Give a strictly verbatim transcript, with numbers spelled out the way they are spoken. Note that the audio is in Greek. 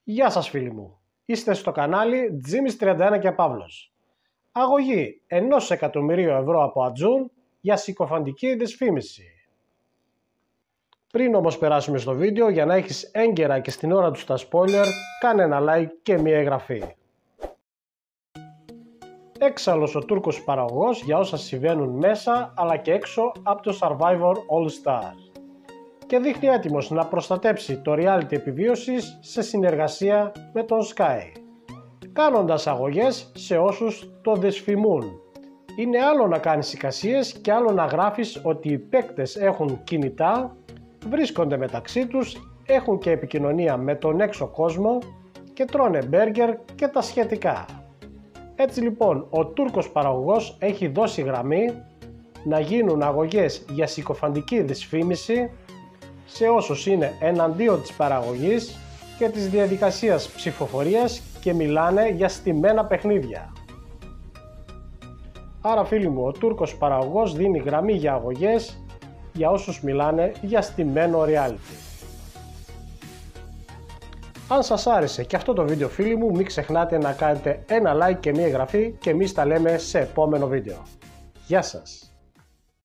Γεια σας φίλοι μου, είστε στο κανάλι Τζίμις τριάντα ένα και Παύλος. Αγωγή ενός εκατομμυρίου ευρώ από Ατζούν για συκοφαντική δυσφήμιση. Πριν όμως περάσουμε στο βίντεο, για να έχεις έγκαιρα και στην ώρα του τα spoiler, κάνε ένα like και μία εγγραφή. Έξαλλος ο Τούρκος παραγωγός για όσα συμβαίνουν μέσα αλλά και έξω από το Survivor All Star. Και δείχνει έτοιμος να προστατέψει το reality επιβίωσης σε συνεργασία με τον Sky, κάνοντας αγωγές σε όσους το δυσφημούν. Είναι άλλο να κάνεις εικασίες και άλλο να γράφεις ότι οι παίκτες έχουν κινητά, βρίσκονται μεταξύ τους, έχουν και επικοινωνία με τον έξω κόσμο και τρώνε μπέργκερ και τα σχετικά. Έτσι λοιπόν ο Τούρκος παραγωγός έχει δώσει γραμμή να γίνουν αγωγές για συκοφαντική δυσφήμιση σε όσους είναι εναντίον της παραγωγής και της διαδικασίας ψηφοφορίας και μιλάνε για στημένα παιχνίδια. Άρα φίλοι μου, ο Τούρκος παραγωγός δίνει γραμμή για αγωγές για όσους μιλάνε για στημένο reality. Αν σας άρεσε και αυτό το βίντεο φίλοι μου, μην ξεχνάτε να κάνετε ένα like και μία εγγραφή και εμείς τα λέμε σε επόμενο βίντεο. Γεια σας!